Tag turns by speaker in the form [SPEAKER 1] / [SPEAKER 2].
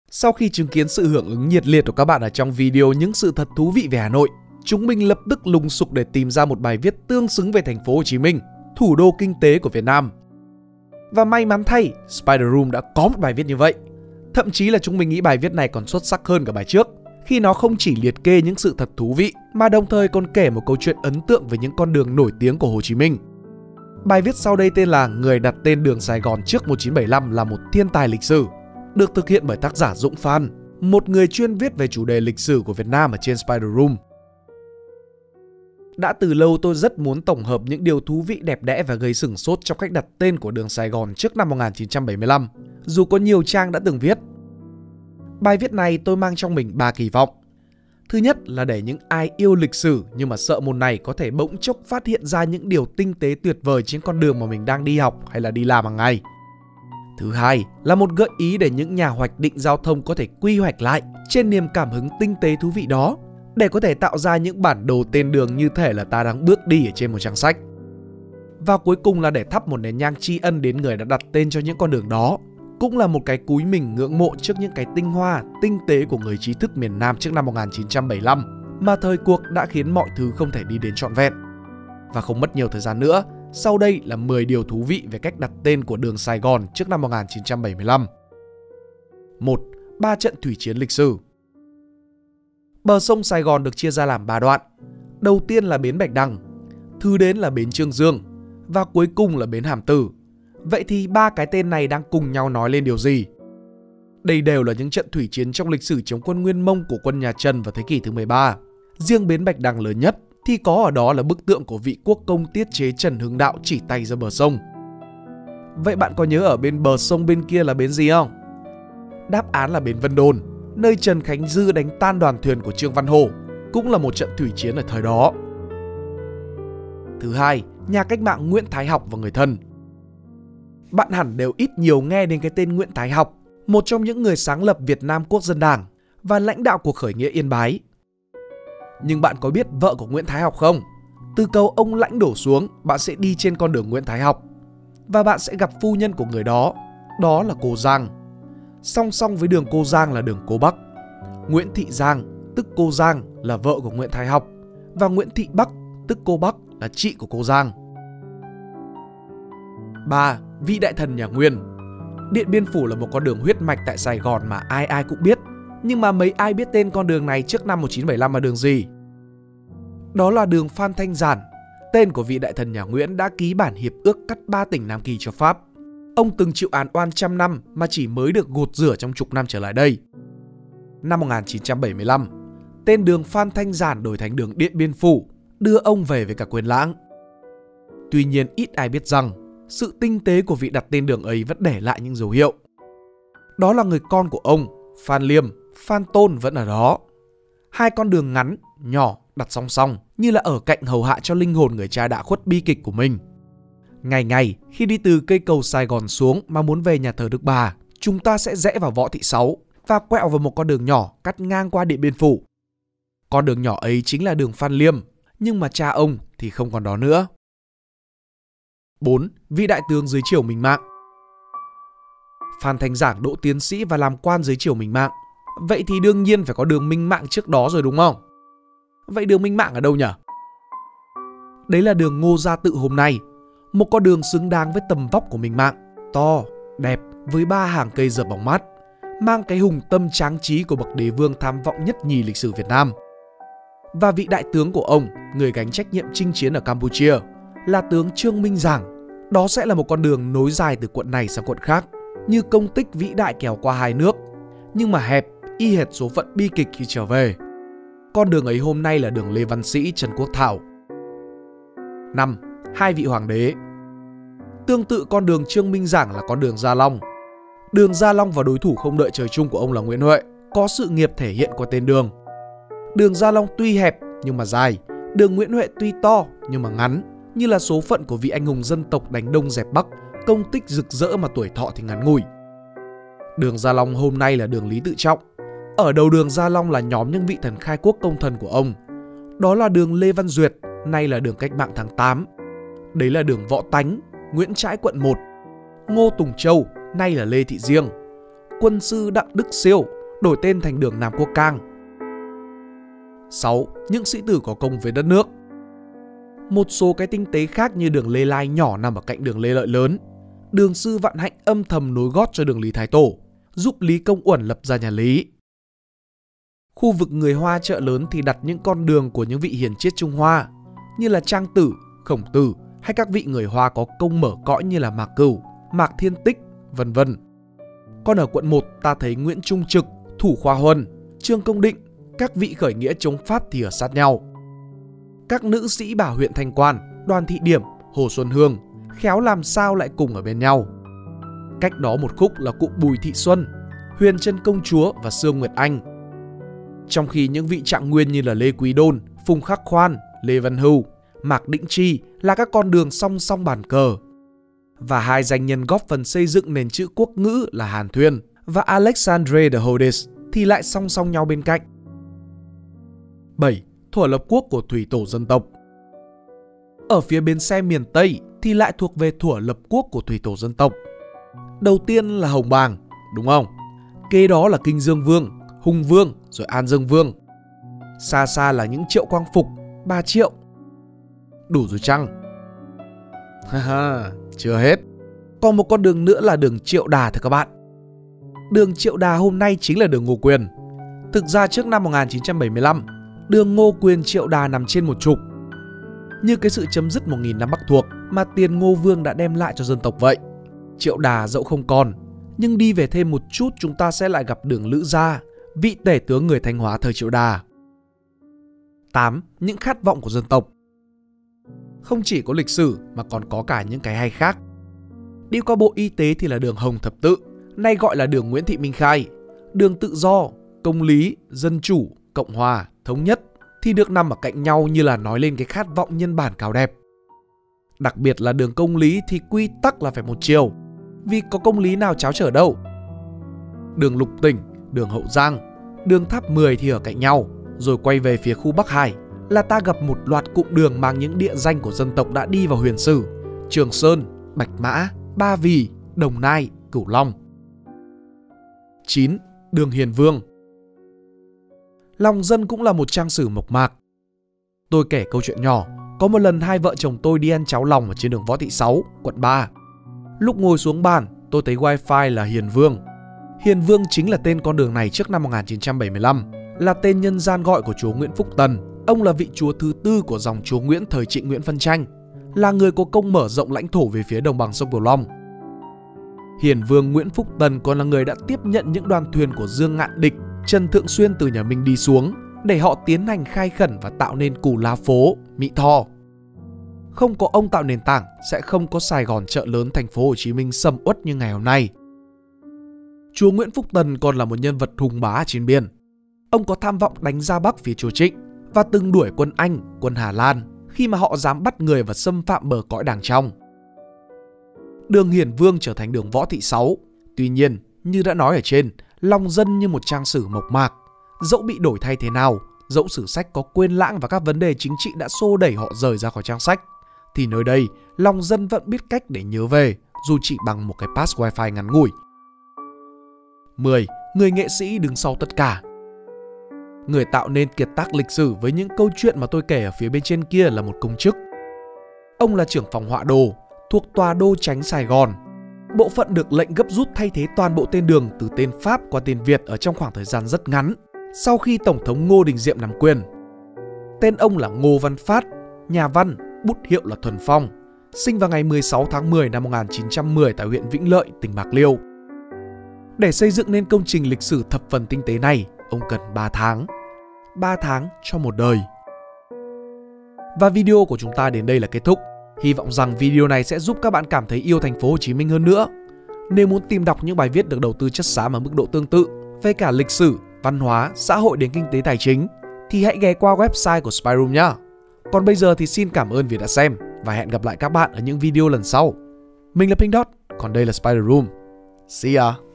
[SPEAKER 1] Sau khi chứng kiến sự hưởng ứng nhiệt liệt của các bạn ở trong video những sự thật thú vị về Hà Nội, chúng mình lập tức lùng sục để tìm ra một bài viết tương xứng về thành phố Hồ Chí Minh, thủ đô kinh tế của Việt Nam. Và may mắn thay, Spider Room đã có một bài viết như vậy. Thậm chí là chúng mình nghĩ bài viết này còn xuất sắc hơn cả bài trước, khi nó không chỉ liệt kê những sự thật thú vị mà đồng thời còn kể một câu chuyện ấn tượng về những con đường nổi tiếng của Hồ Chí Minh. Bài viết sau đây tên là Người đặt tên đường Sài Gòn trước 1975 là một thiên tài lịch sử, được thực hiện bởi tác giả Dũng Phan, một người chuyên viết về chủ đề lịch sử của Việt Nam ở trên Spider Room. Đã từ lâu tôi rất muốn tổng hợp những điều thú vị đẹp đẽ và gây sửng sốt trong cách đặt tên của đường Sài Gòn trước năm 1975, dù có nhiều trang đã từng viết. Bài viết này tôi mang trong mình 3 kỳ vọng. Thứ nhất là để những ai yêu lịch sử nhưng mà sợ môn này có thể bỗng chốc phát hiện ra những điều tinh tế tuyệt vời trên con đường mà mình đang đi học hay là đi làm hàng ngày. Thứ hai là một gợi ý để những nhà hoạch định giao thông có thể quy hoạch lại trên niềm cảm hứng tinh tế thú vị đó, để có thể tạo ra những bản đồ tên đường như thể là ta đang bước đi ở trên một trang sách. Và cuối cùng là để thắp một nén nhang tri ân đến người đã đặt tên cho những con đường đó, cũng là một cái cúi mình ngưỡng mộ trước những cái tinh hoa, tinh tế của người trí thức miền Nam trước năm 1975 mà thời cuộc đã khiến mọi thứ không thể đi đến trọn vẹn. Và không mất nhiều thời gian nữa, sau đây là 10 điều thú vị về cách đặt tên của đường Sài Gòn trước năm 1975. 1. 3 trận thủy chiến lịch sử. Bờ sông Sài Gòn được chia ra làm 3 đoạn. Đầu tiên là bến Bạch Đằng, thứ đến là bến Chương Dương và cuối cùng là bến Hàm Tử. Vậy thì 3 cái tên này đang cùng nhau nói lên điều gì? Đây đều là những trận thủy chiến trong lịch sử chống quân Nguyên Mông của quân nhà Trần vào thế kỷ thứ 13. Riêng bến Bạch Đằng lớn nhất thì có ở đó là bức tượng của vị quốc công tiết chế Trần Hưng Đạo chỉ tay ra bờ sông. Vậy bạn có nhớ ở bên bờ sông bên kia là bến gì không? Đáp án là bến Vân Đồn, nơi Trần Khánh Dư đánh tan đoàn thuyền của Trương Văn Hổ, cũng là một trận thủy chiến ở thời đó. Thứ hai, nhà cách mạng Nguyễn Thái Học và người thân. Bạn hẳn đều ít nhiều nghe đến cái tên Nguyễn Thái Học, một trong những người sáng lập Việt Nam Quốc dân Đảng và lãnh đạo cuộc khởi nghĩa Yên Bái. Nhưng bạn có biết vợ của Nguyễn Thái Học không? Từ cầu Ông Lãnh đổ xuống, bạn sẽ đi trên con đường Nguyễn Thái Học và bạn sẽ gặp phu nhân của người đó, đó là cô Giang. Song song với đường cô Giang là đường cô Bắc. Nguyễn Thị Giang, tức cô Giang, là vợ của Nguyễn Thái Học, và Nguyễn Thị Bắc, tức cô Bắc, là chị của cô Giang. 3. Vị đại thần nhà Nguyên. Điện Biên Phủ là một con đường huyết mạch tại Sài Gòn mà ai ai cũng biết. Nhưng mà mấy ai biết tên con đường này trước năm 1975 là đường gì? Đó là đường Phan Thanh Giản, tên của vị đại thần nhà Nguyễn đã ký bản hiệp ước cắt 3 tỉnh Nam Kỳ cho Pháp. Ông từng chịu án oan trăm năm mà chỉ mới được gột rửa trong chục năm trở lại đây. Năm 1975, tên đường Phan Thanh Giản đổi thành đường Điện Biên Phủ, đưa ông về với cả quyền lãng. Tuy nhiên ít ai biết rằng sự tinh tế của vị đặt tên đường ấy vẫn để lại những dấu hiệu. Đó là người con của ông, Phan Liêm, Phan Tôn vẫn ở đó. Hai con đường ngắn, nhỏ đặt song song như là ở cạnh hầu hạ cho linh hồn người cha đã khuất bi kịch của mình. Ngày ngày khi đi từ cây cầu Sài Gòn xuống mà muốn về nhà thờ Đức Bà, chúng ta sẽ rẽ vào Võ Thị Sáu và quẹo vào một con đường nhỏ cắt ngang qua Điện Biên Phủ. Con đường nhỏ ấy chính là đường Phan Liêm, nhưng mà cha ông thì không còn đó nữa. 4. Vị đại tướng dưới triều Minh Mạng. Phan Thanh Giản đỗ tiến sĩ và làm quan dưới triều Minh Mạng. Vậy thì đương nhiên phải có đường Minh Mạng trước đó rồi đúng không? Vậy đường Minh Mạng ở đâu nhỉ? Đấy là đường Ngô Gia Tự hôm nay, một con đường xứng đáng với tầm vóc của Minh Mạng, to, đẹp với 3 hàng cây dợp bóng mát, mang cái hùng tâm tráng trí của bậc đế vương tham vọng nhất nhì lịch sử Việt Nam. Và vị đại tướng của ông, người gánh trách nhiệm chinh chiến ở Campuchia, là tướng Trương Minh Giảng. Đó sẽ là một con đường nối dài từ quận này sang quận khác, như công tích vĩ đại kéo qua hai nước, nhưng mà hẹp, y hệt số phận bi kịch khi trở về. Con đường ấy hôm nay là đường Lê Văn Sĩ, Trần Quốc Thảo. 5. Hai vị hoàng đế. Tương tự con đường Trương Minh Giảng là con đường Gia Long. Đường Gia Long và đối thủ không đợi trời chung của ông là Nguyễn Huệ có sự nghiệp thể hiện qua tên đường. Đường Gia Long tuy hẹp nhưng mà dài, đường Nguyễn Huệ tuy to nhưng mà ngắn, như là số phận của vị anh hùng dân tộc đánh Đông dẹp Bắc, công tích rực rỡ mà tuổi thọ thì ngắn ngủi. Đường Gia Long hôm nay là đường Lý Tự Trọng. Ở đầu đường Gia Long là nhóm những vị thần khai quốc công thần của ông. Đó là đường Lê Văn Duyệt, nay là đường Cách mạng tháng 8. Đấy là đường Võ Tánh, Nguyễn Trãi quận 1. Ngô Tùng Châu, nay là Lê Thị Diêng. Quân sư Đặng Đức Siêu, đổi tên thành đường Nam Quốc Cang. 6. Những sĩ tử có công với đất nước. Một số cái tinh tế khác như đường Lê Lai nhỏ nằm ở cạnh đường Lê Lợi lớn. Đường Sư Vạn Hạnh âm thầm nối gót cho đường Lý Thái Tổ, giúp Lý Công Uẩn lập ra nhà Lý. Khu vực người Hoa Chợ Lớn thì đặt những con đường của những vị hiền triết Trung Hoa như là Trang Tử, Khổng Tử hay các vị người Hoa có công mở cõi như là Mạc Cửu, Mạc Thiên Tích, vân vân. Còn ở quận 1 ta thấy Nguyễn Trung Trực, Thủ Khoa Huân, Trương Công Định, các vị khởi nghĩa chống Pháp thì ở sát nhau. Các nữ sĩ bảo huyện Thanh Quan, Đoàn Thị Điểm, Hồ Xuân Hương khéo làm sao lại cùng ở bên nhau. Cách đó một khúc là cụ Bùi Thị Xuân, Huyền Trân Công Chúa và Sương Nguyệt Anh. Trong khi những vị trạng nguyên như là Lê Quý Đôn, Phùng Khắc Khoan, Lê Văn Hưu, Mạc Định Chi là các con đường song song bàn cờ. Và hai danh nhân góp phần xây dựng nền chữ quốc ngữ là Hàn Thuyên và Alexandre de Hodis thì lại song song nhau bên cạnh. 7. Thuở lập quốc của thủy tổ dân tộc. Ở phía bến xe miền Tây thì lại thuộc về thuở lập quốc của thủy tổ dân tộc. Đầu tiên là Hồng Bàng, đúng không? Kế đó là Kinh Dương Vương, Hùng Vương, rồi An Dương Vương. Xa xa là những Triệu Quang Phục, 3 Triệu. Đủ rồi chăng? Haha, chưa hết. Còn một con đường nữa là đường Triệu Đà thưa các bạn. Đường Triệu Đà hôm nay chính là đường Ngô Quyền. Thực ra trước năm 1975, đường Ngô Quyền Triệu Đà nằm trên một trục. Như cái sự chấm dứt 1000 năm Bắc thuộc mà tiền Ngô Vương đã đem lại cho dân tộc vậy. Triệu Đà dẫu không còn, nhưng đi về thêm một chút chúng ta sẽ lại gặp đường Lữ Gia, vị tể tướng người Thanh Hóa thời Triệu Đà. 8. Những khát vọng của dân tộc. Không chỉ có lịch sử mà còn có cả những cái hay khác. Đi qua Bộ Y tế thì là đường Hồng Thập Tự, nay gọi là đường Nguyễn Thị Minh Khai. Đường Tự Do, Công lý, Dân chủ, Cộng hòa, Thống nhất thì được nằm ở cạnh nhau như là nói lên cái khát vọng nhân bản cao đẹp. Đặc biệt là đường Công lý thì quy tắc là phải một chiều, vì có công lý nào cháo trở đâu. Đường Lục Tỉnh, đường Hậu Giang, đường Tháp 10 thì ở cạnh nhau, rồi quay về phía khu Bắc Hải là ta gặp một loạt cụm đường mang những địa danh của dân tộc đã đi vào huyền sử: Trường Sơn, Bạch Mã, Ba Vì, Đồng Nai, Cửu Long. 9. Đường Hiền Vương. Lòng dân cũng là một trang sử mộc mạc. Tôi kể câu chuyện nhỏ. Có một lần hai vợ chồng tôi đi ăn cháo lòng ở trên đường Võ Thị Sáu, quận 3. Lúc ngồi xuống bàn, tôi thấy wifi là Hiền Vương. Hiền Vương chính là tên con đường này trước năm 1975, là tên nhân gian gọi của chúa Nguyễn Phúc Tần. Ông là vị chúa thứ tư của dòng chúa Nguyễn thời Trịnh Nguyễn phân tranh, là người có công mở rộng lãnh thổ về phía đồng bằng sông Cửu Long. Hiền Vương Nguyễn Phúc Tần còn là người đã tiếp nhận những đoàn thuyền của Dương Ngạn Địch, Trần Thượng Xuyên từ nhà Minh đi xuống để họ tiến hành khai khẩn và tạo nên Cù La Phố, Mỹ Tho. Không có ông tạo nền tảng sẽ không có Sài Gòn Chợ Lớn thành phố Hồ Chí Minh sầm uất như ngày hôm nay. Chúa Nguyễn Phúc Tần còn là một nhân vật hùng bá trên biên. Ông có tham vọng đánh ra Bắc phía chúa Trịnh và từng đuổi quân Anh, quân Hà Lan khi mà họ dám bắt người và xâm phạm bờ cõi Đàng Trong. Đường Hiền Vương trở thành đường Võ Thị Sáu. Tuy nhiên, như đã nói ở trên, lòng dân như một trang sử mộc mạc. Dẫu bị đổi thay thế nào, dẫu sử sách có quên lãng và các vấn đề chính trị đã xô đẩy họ rời ra khỏi trang sách, thì nơi đây, lòng dân vẫn biết cách để nhớ về, dù chỉ bằng một cái pass wifi ngắn ngủi. 10. Người nghệ sĩ đứng sau tất cả. Người tạo nên kiệt tác lịch sử với những câu chuyện mà tôi kể ở phía bên trên kia là một công chức. Ông là trưởng phòng họa đồ, thuộc tòa đô chánh Sài Gòn. Bộ phận được lệnh gấp rút thay thế toàn bộ tên đường từ tên Pháp qua tên Việt ở trong khoảng thời gian rất ngắn, sau khi Tổng thống Ngô Đình Diệm nắm quyền. Tên ông là Ngô Văn Phát, nhà văn, bút hiệu là Thuần Phong, sinh vào ngày 16 tháng 10 năm 1910 tại huyện Vĩnh Lợi, tỉnh Bạc Liêu. Để xây dựng nên công trình lịch sử thập phần tinh tế này, ông cần 3 tháng. 3 tháng cho một đời. Và video của chúng ta đến đây là kết thúc. Hy vọng rằng video này sẽ giúp các bạn cảm thấy yêu thành phố Hồ Chí Minh hơn nữa. Nếu muốn tìm đọc những bài viết được đầu tư chất xám ở mức độ tương tự về cả lịch sử, văn hóa, xã hội đến kinh tế tài chính thì hãy ghé qua website của Spyroom nhé. Còn bây giờ thì xin cảm ơn vì đã xem và hẹn gặp lại các bạn ở những video lần sau. Mình là Pink Dot, còn đây là Spider Room. See ya!